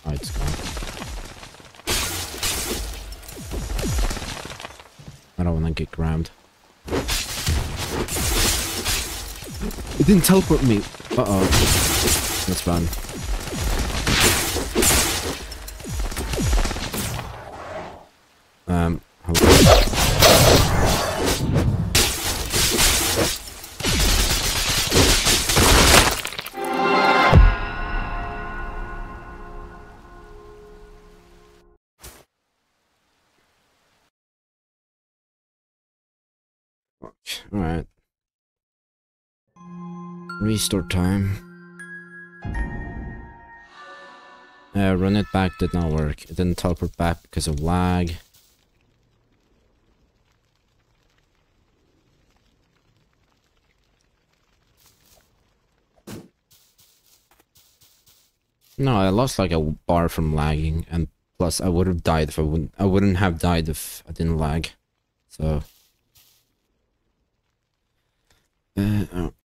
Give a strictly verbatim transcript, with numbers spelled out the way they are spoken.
Oh, it's gone. I don't want to get grabbed. It didn't teleport me. Uh-oh. That's fun. Um, hold on. Alright. Restart time. Uh, run it back did not work. It didn't teleport back because of lag. No, I lost like a bar from lagging, and plus I would have died if I wouldn't. I wouldn't have died if I didn't lag. So. Uh, oh.